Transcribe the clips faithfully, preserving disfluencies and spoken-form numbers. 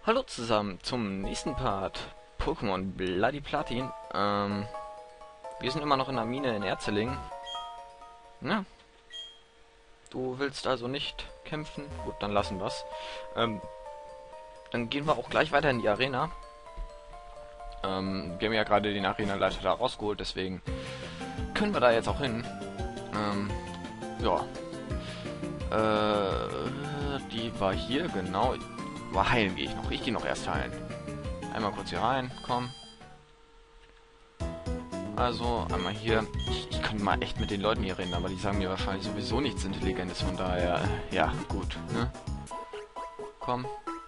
Hallo zusammen zum nächsten Part Pokémon Bloody Platin. Ähm, wir sind immer noch in der Mine in Erzeling. Ja. Du willst also nicht kämpfen? Gut, dann lassen wir's. Ähm, dann gehen wir auch gleich weiter in die Arena. Ähm, wir haben ja gerade den Arenaleiter da rausgeholt, deswegen können wir da jetzt auch hin. Ähm, ja. Äh, die war hier, genau. War heilen gehe ich noch. Ich gehe noch erst heilen. Einmal kurz hier rein, komm. Also, einmal hier. Ich, ich kann mal echt mit den Leuten hier reden, aber die sagen mir wahrscheinlich sowieso nichts Intelligentes, von daher, ja, gut, ne? Komm.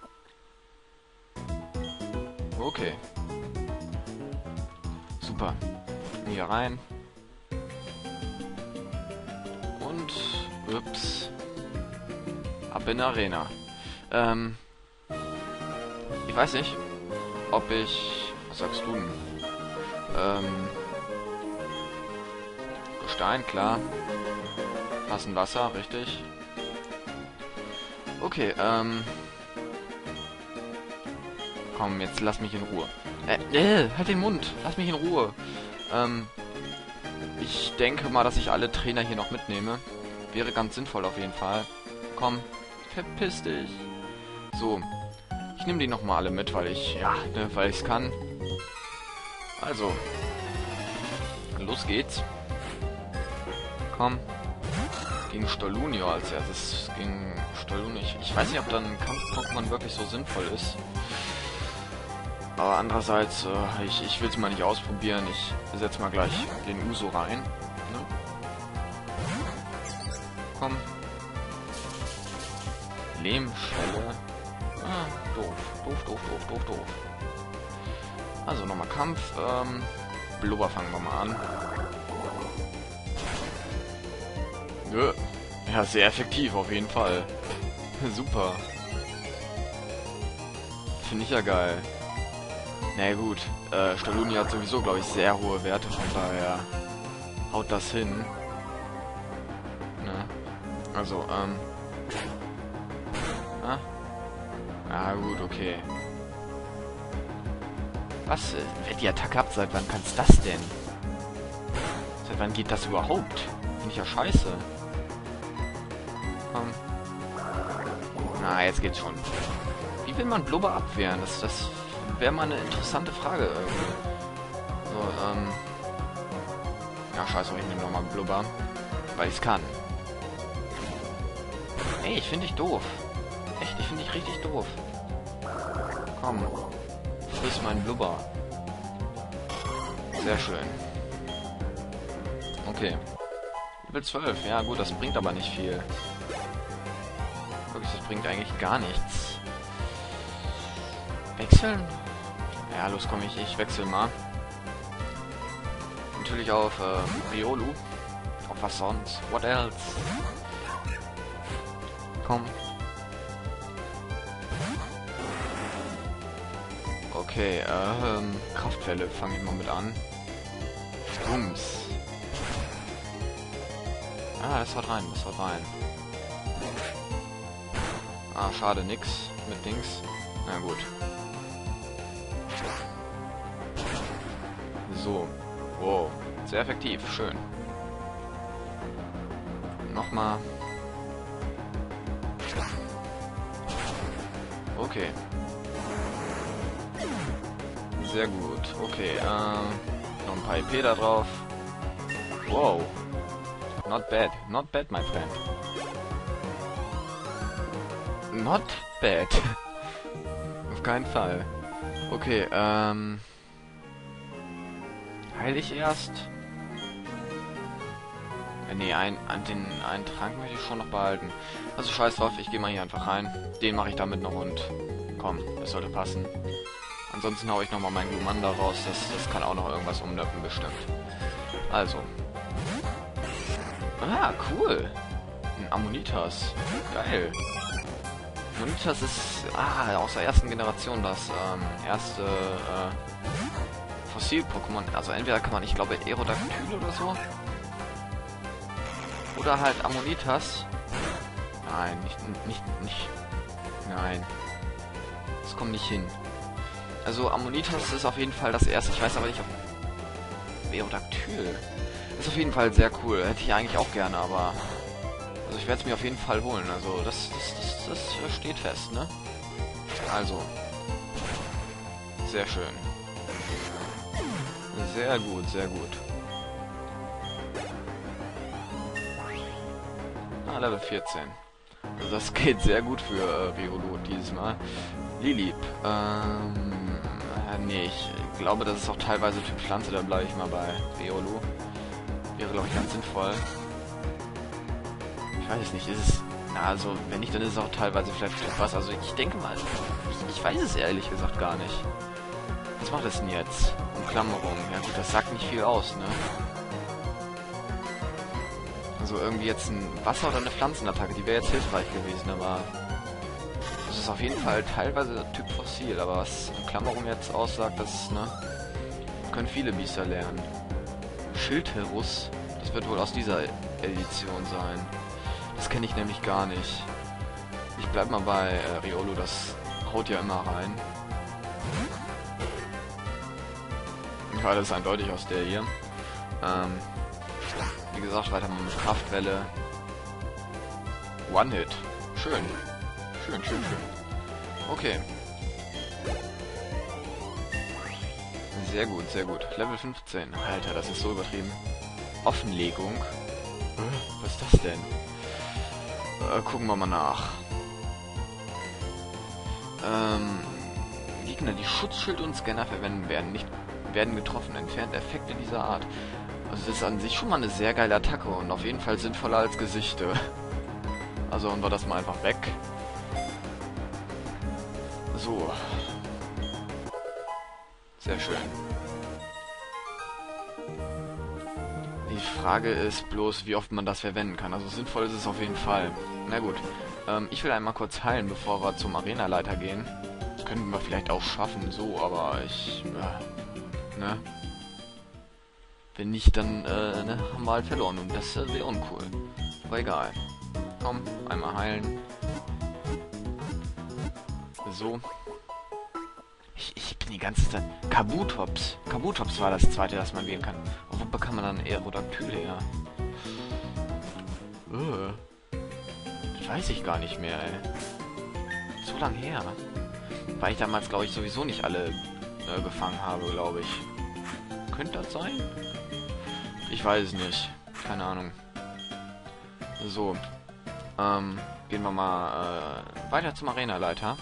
Okay. Super. Hier rein. Und, ups. Ab in der Arena. Ähm, ich weiß nicht, ob ich... Was sagst du denn? Ähm... Gestein, klar. Passend Wasser, richtig. Okay, ähm... Komm, jetzt lass mich in Ruhe. Äh, äh, halt den Mund! Lass mich in Ruhe! Ähm... Ich denke mal, dass ich alle Trainer hier noch mitnehme. Wäre ganz sinnvoll auf jeden Fall. Komm, verpiss dich! So. Ich nehme die nochmal alle mit, weil ich, ja, ne, weil ich es kann. Also. Los geht's. Komm. Gegen Stolunio als erstes. Gegen Stolunio. Ich, ich weiß nicht, ob dann Kampf-Pokémon wirklich so sinnvoll ist. Aber andererseits, äh, ich, ich will es mal nicht ausprobieren. Ich setze mal gleich den Uso rein. Ne? Komm. Lehmschelle. Ah, doof. Doof, doof, doof, doof, doof. Also nochmal Kampf. Ähm, Blubber fangen wir mal an. Nö. Ja, sehr effektiv auf jeden Fall. Super. Finde ich ja geil. Na naja, gut. Äh, Stoluni hat sowieso, glaube ich, sehr hohe Werte, von daher haut das hin. Ne? Also, ähm... Ah? Ah, gut, okay. Was? Wer die Attacke habt, seit wann kann's das denn? Seit wann geht das überhaupt? Finde ich ja scheiße. Komm. Na, jetzt geht's schon. Wie will man Blubber abwehren? Das, das wäre mal eine interessante Frage irgendwie. So, ähm... Ja, scheiße, ich nehme nochmal Blubber. Weil ich's kann. Ey, ich finde dich doof. Echt, ich finde dich richtig doof. Komm. Friss mein Blubber. Sehr schön. Okay. Level zwölf. Ja gut, das bringt aber nicht viel. Wirklich, das bringt eigentlich gar nichts. Wechseln? Ja, los komm ich, ich wechsel mal. Natürlich auf äh, Riolu. Auf was sonst? What else? Komm. Okay, ähm, Kraftfälle fange ich mal mit an. Bums. Ah, das haut rein, das haut rein. Ah, schade, nix mit Dings. Na gut. So. Wow. Sehr effektiv, schön. Nochmal. Okay. Sehr gut. Okay, ähm, noch ein paar E P da drauf. Wow. Not bad. Not bad, my friend. Not bad. Auf keinen Fall. Okay, ähm... heil ich erst? Äh, nee, ein, an den einen Trank möchte ich schon noch behalten. Also scheiß drauf, ich gehe mal hier einfach rein. Den mache ich damit noch und... Komm, das sollte passen. Ansonsten hau ich nochmal meinen Glumanda raus. Das, das kann auch noch irgendwas umlöppen, bestimmt. Also. Ah, cool. Ein Ammonitas. Geil. Ammonitas ist ah, aus der ersten Generation das ähm, erste äh, Fossil-Pokémon. Also entweder kann man, ich glaube, Aerodactyl oder so. Oder halt Ammonitas. Nein, nicht, nicht, nicht. Nein. Das kommt nicht hin. Also Ammonitas ist auf jeden Fall das erste. Ich weiß aber nicht, ob... Beodactyl. Ist auf jeden Fall sehr cool. Hätte ich eigentlich auch gerne, aber... Also ich werde es mir auf jeden Fall holen. Also das, das, das, das steht fest, ne? Also. Sehr schön. Sehr gut, sehr gut. Ah, Level vierzehn. Also das geht sehr gut für äh, Riolu dieses Mal. Lilip. Ähm, äh, nee, ich glaube, das ist auch teilweise Typ Pflanze, da bleibe ich mal bei Riolu. Wäre, glaube ich, ganz sinnvoll. Ich weiß nicht, ist es... Na, also, wenn nicht, dann ist es auch teilweise vielleicht Typ Wasser. Also, ich denke mal, ich, ich weiß es ehrlich gesagt gar nicht. Was macht das denn jetzt? Umklammerung. Ja gut, das sagt nicht viel aus, ne? Also irgendwie jetzt ein Wasser- oder eine Pflanzenattacke, die wäre jetzt hilfreich gewesen, aber... Das ist auf jeden Fall teilweise Typ Fossil, aber was Umklammerung jetzt aussagt, das, ne? Können viele Biester lernen. Schildherus, das wird wohl aus dieser Edition sein. Das kenne ich nämlich gar nicht. Ich bleib mal bei äh, Riolu, das haut ja immer rein. Ja, das ist eindeutig aus der hier. Ähm, wie gesagt, weiter mit Kraftwelle. One-Hit. Schön. Schön, schön, schön. Okay. Sehr gut, sehr gut. Level fünfzehn. Alter, das ist so übertrieben. Offenlegung. Was ist das denn? Äh, gucken wir mal nach. Ähm, Gegner, die Schutzschild und Scanner verwenden, werden nicht werden getroffen. Entfernt Effekte dieser Art. Also das ist an sich schon mal eine sehr geile Attacke und auf jeden Fall sinnvoller als Gesichte. Also hauen wir das mal einfach weg. So. Sehr schön. Die Frage ist bloß, wie oft man das verwenden kann. Also sinnvoll ist es auf jeden Fall. Na gut. Ähm, ich will einmal kurz heilen, bevor wir zum Arenaleiter gehen. Das könnten wir vielleicht auch schaffen, so, aber ich... Äh, ne? Wenn nicht, dann äh, ne, haben wir halt verloren und das äh, wäre uncool. Aber egal. Komm, einmal heilen. So. Ich, ich bin die ganze Zeit... Kabutops. Kabutops war das zweite, das man wählen kann. Und wo bekam man dann Aerodactyl her? Uh, das weiß ich gar nicht mehr, ey. So lang her. Weil ich damals, glaube ich, sowieso nicht alle äh, gefangen habe, glaube ich. Könnte das sein? Ich weiß es nicht. Keine Ahnung. So. Ähm, gehen wir mal äh, weiter zum Arenaleiter.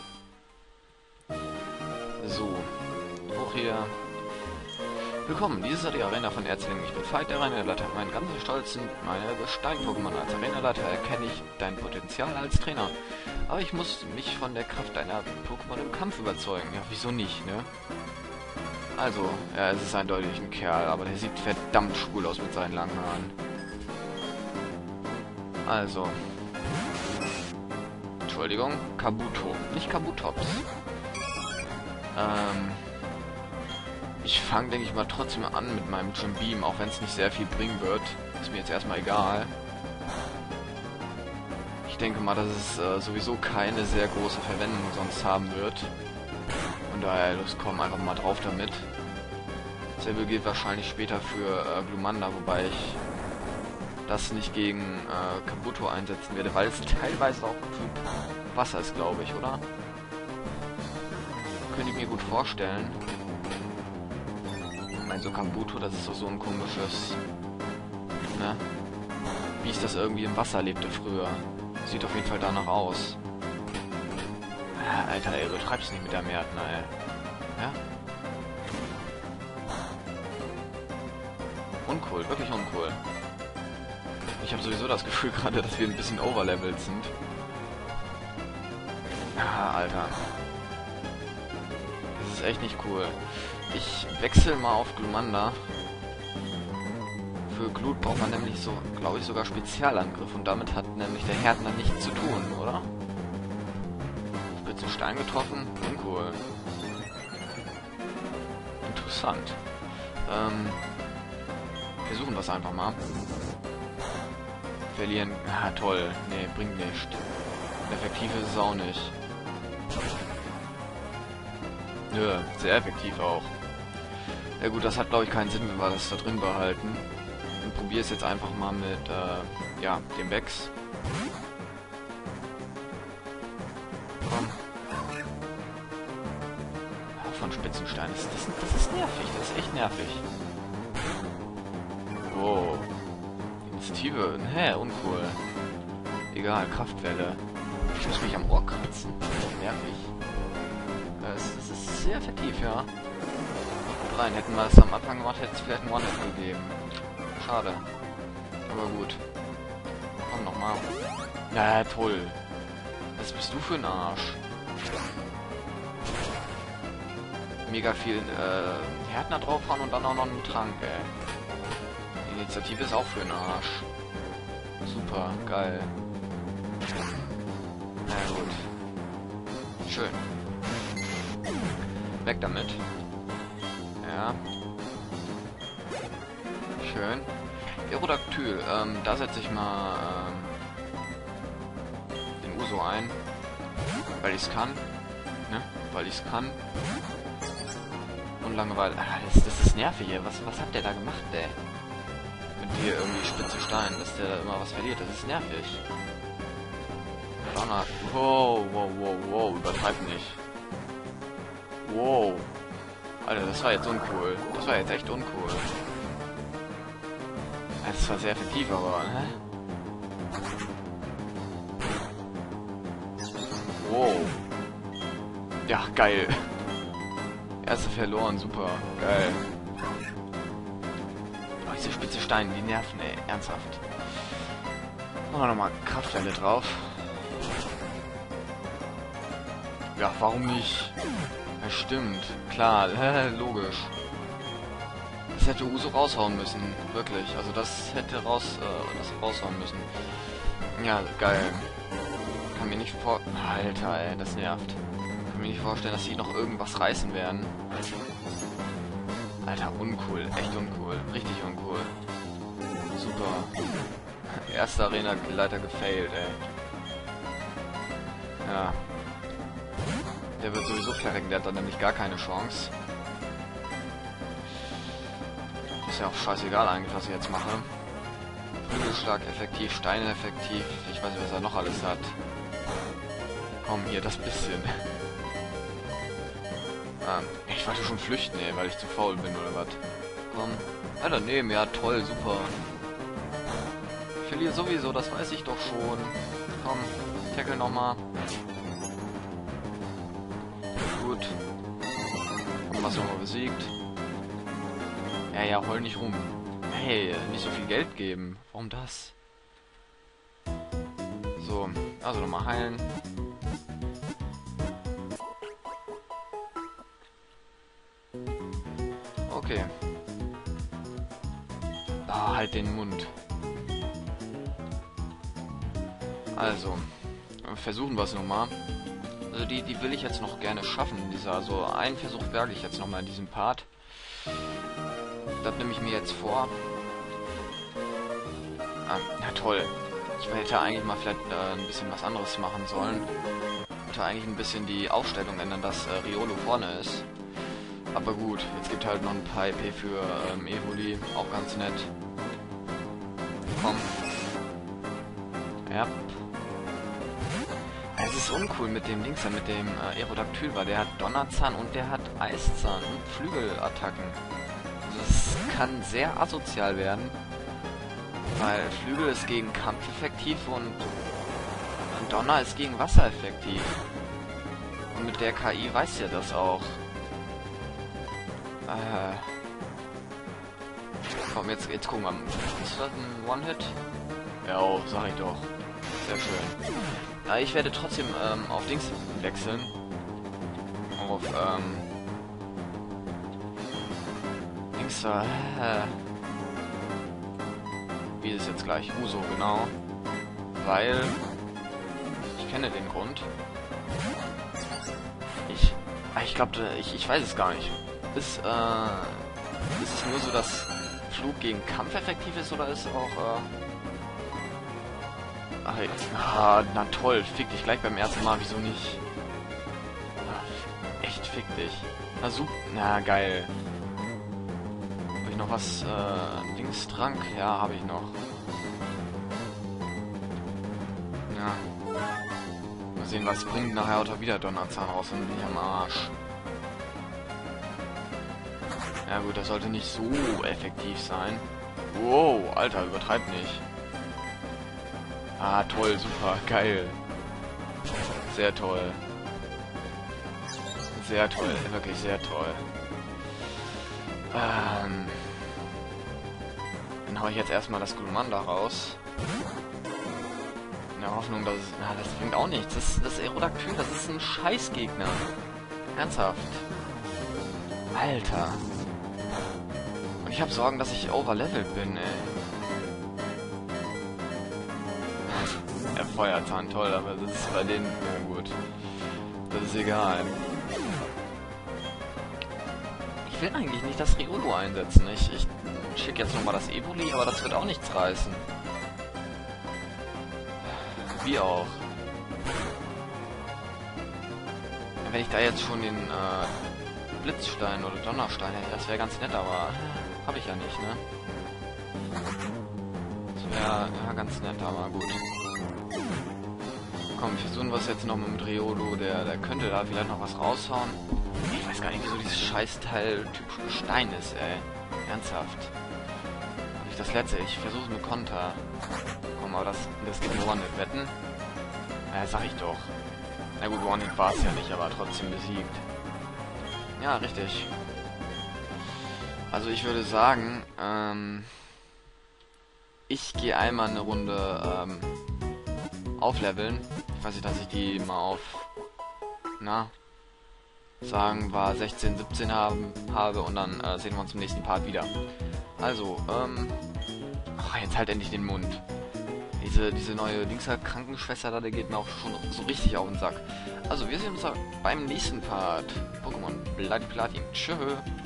So. Hoch hier. Willkommen, dies ist die Arena von Erzling. Ich bin Veit, der Arenaleiter. Mein ganzer Stolz sind meine Gestein-Pokémon. Als Arenaleiter erkenne ich dein Potenzial als Trainer. Aber ich muss mich von der Kraft deiner Pokémon im Kampf überzeugen. Ja, wieso nicht, ne? Also, ja, es ist eindeutig ein Kerl, aber der sieht verdammt schwul aus mit seinen langen Haaren. Also. Entschuldigung, Kabuto, nicht Kabutops. Ähm. Ich fange, denke ich mal, trotzdem an mit meinem Jim Beam, auch wenn es nicht sehr viel bringen wird. Ist mir jetzt erstmal egal. Ich denke mal, dass es äh, sowieso keine sehr große Verwendung sonst haben wird. Von daher, los, komm, einfach mal drauf damit. Dasselbe gilt wahrscheinlich später für äh, Glumanda, wobei ich das nicht gegen äh, Kabuto einsetzen werde, weil es teilweise auch Typ Wasser ist, glaube ich, oder? Könnte ich mir gut vorstellen. Ich meine, so Kabuto, das ist doch so ein komisches... Ne? Wie es das irgendwie im Wasser lebte früher. Sieht auf jeden Fall danach aus. Alter, ey, übertreib's nicht mit der Märtner, ey. Ja? Uncool, wirklich uncool. Ich habe sowieso das Gefühl gerade, dass wir ein bisschen overlevelt sind. Ah, Alter. Das ist echt nicht cool. Ich wechsle mal auf Glumanda. Für Glut braucht man nämlich so, glaube ich, sogar Spezialangriff. Und damit hat nämlich der Härtner nichts zu tun, oder? Spitze Stein getroffen? Uncool. Interessant. Ähm, versuchen wir es einfach mal. Verlieren. Ah, toll. Nee, bringt nichts. Effektiv ist es auch nicht. Nö, sehr effektiv auch. Ja gut, das hat glaube ich keinen Sinn, wenn wir das da drin behalten. Und probiere es jetzt einfach mal mit, äh, ja, dem Wex. Komm. Ja, von Spitzenstein. Das, das, das ist nervig, das ist echt nervig. Wow. Initiative. Hä, uncool. Egal, Kraftwelle. Ich muss mich am Ohr kratzen. Nervig. Das, das ist sehr effektiv, ja. Gut rein. Hätten wir das am Anfang gemacht, hätte es vielleicht einen One-Hit gegeben. Schade. Aber gut. Komm nochmal. Ja, toll. Was bist du für ein Arsch? Mega viel äh, Härtner draufhauen und dann auch noch einen Trank, ey. Die Initiative ist auch für den Arsch. Super, geil. Na gut. Schön. Weg damit. Ja. Schön. Aerodactyl. Ähm, da setze ich mal ähm, den Uso ein. Weil ich es kann. Ne? Weil ich es kann. Und Langeweile. Ah, das, das ist nervig, ey. Was, was hat der da gemacht, ey? Mit dir irgendwie spitze Stein, dass der da immer was verliert. Das ist nervig. Donner. Wow, wow, wow, wow. Übertreib nicht. Wow. Alter, das war jetzt uncool. Das war jetzt echt uncool. Das war sehr effektiv, aber, ne? Wow. Ja, geil. Erste verloren, super. Geil. Oh, diese spitze Steine, die nerven, ey. Ernsthaft. Machen wir nochmal Kraftwelle drauf. Ja, warum nicht? Ja, stimmt. Klar, logisch. Das hätte Uso raushauen müssen. Wirklich. Also das hätte raus, äh, das raushauen müssen. Ja, geil. Kann mir nicht vor... Alter, ey, das nervt. Kann mir nicht vorstellen, dass sie noch irgendwas reißen werden. Alter, uncool. Echt uncool. Richtig uncool. Super. Erster Arena-Leiter gefailt, ey. Ja. Der wird sowieso verrecken, der hat dann nämlich gar keine Chance. Ist ja auch scheißegal eigentlich, was ich jetzt mache. Flügelschlag effektiv, Steine effektiv. Ich weiß nicht, was er noch alles hat. Komm, hier, das bisschen. Ah, ich wollte schon flüchten, ey, weil ich zu faul bin, oder was? Komm. Ah, daneben, ja, toll, super. Ich verliere sowieso, das weiß ich doch schon. Komm, tackle nochmal. Gut. Und was nochmal besiegt. Ja, ja, heul nicht rum. Hey, nicht so viel Geld geben. Warum das? So, also nochmal heilen. Okay. Ah, halt den Mund. Also, versuchen wir es nochmal. Also die, die will ich jetzt noch gerne schaffen. Dieser, also einen Versuch wage ich jetzt nochmal in diesem Part. Das nehme ich mir jetzt vor. Ah, na toll. Ich hätte eigentlich mal vielleicht äh, ein bisschen was anderes machen sollen. Ich hätte eigentlich ein bisschen die Aufstellung ändern, dass äh, Riolo vorne ist. Aber gut, jetzt gibt halt noch ein paar E P für ähm, Evoli. Auch ganz nett. Komm. Ja. Es ist uncool mit dem Dings, mit dem äh, Aerodactyl, weil der hat Donnerzahn und der hat Eiszahn und Flügelattacken. Also das kann sehr asozial werden, weil Flügel ist gegen Kampf effektiv und Donner ist gegen Wasser effektiv. Und mit der K I weiß ja das auch. Äh. Komm, jetzt, jetzt gucken wir. Ist das ein One-Hit? Ja, oh, sag ich doch. Sehr schön. Ja, ich werde trotzdem ähm, auf Dings wechseln. Auf, ähm... Dings, äh... Wie ist es jetzt gleich? Uso, genau. Weil... Ich kenne den Grund. Ich... Ich glaube, ich, ich weiß es gar nicht. Ist, äh... Ist es nur so, dass Flug gegen Kampf effektiv ist, oder ist auch, äh... Ach, ah, na toll, fick dich gleich beim ersten Mal, wieso nicht? Ah, echt, fick dich. richtig. Na super. Na, geil. Habe ich noch was? Äh, Dingstrank? Ja, habe ich noch. Ja. Mal sehen, was bringt nachher Auto wieder Donnerzahn raus und bin ich am Arsch. Ja gut, das sollte nicht so effektiv sein. Wow, Alter, übertreib nicht. Ah, toll, super, geil. Sehr toll. Sehr toll, wirklich sehr toll. Ähm, dann hau ich jetzt erstmal das Glumanda raus. In der Hoffnung, dass es... Na, das bringt auch nichts. Das, das Aerodactyl, das ist ein Scheißgegner. Ernsthaft. Alter. Und ich habe Sorgen, dass ich overlevelt bin, ey. Der Feuerzahn, toll, aber das ist bei denen... Ja gut. Das ist egal. Ich will eigentlich nicht das Riolu einsetzen. Ich, ich schicke jetzt nochmal das Evoli, aber das wird auch nichts reißen. Wie auch. Wenn ich da jetzt schon den äh, Blitzstein oder Donnerstein hätte, das wäre ganz nett, aber habe ich ja nicht, ne? Das wäre ja ganz nett, aber gut. Komm, versuchen wir es jetzt noch mit dem Riolu. Der, der könnte da vielleicht noch was raushauen. Ich weiß gar nicht, wieso dieses Scheißteil typisch Gestein ist, ey. Ernsthaft. Und nicht das letzte. Ich versuche es mit Konter. Komm, aber das, das geht nur One-Hit. Wetten? Ja, sag ich doch. Na gut, One-Hit war es ja nicht, aber trotzdem besiegt. Ja, richtig. Also ich würde sagen, ähm... ich gehe einmal eine Runde, ähm... aufleveln. Ich weiß nicht, dass ich die mal auf... Na... sagen wir sechzehn, siebzehn haben, habe und dann äh, sehen wir uns im nächsten Part wieder. Also, ähm... ach, jetzt halt endlich den Mund. Diese, diese neue Dingser Krankenschwester da, der geht mir auch schon so richtig auf den Sack. Also, wir sehen uns beim nächsten Part. Pokémon Bloody Platin. Tschö.